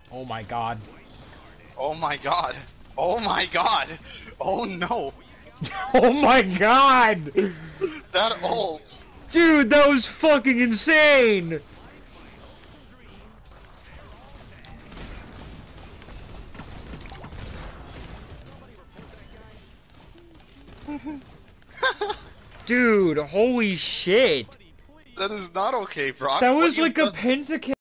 Oh my god. Oh my god. Oh my god. Oh no. Oh my god! That ult. Dude, that was fucking insane! Dude, holy shit! That is not okay, Brock. That What was you've like a done- pentakill.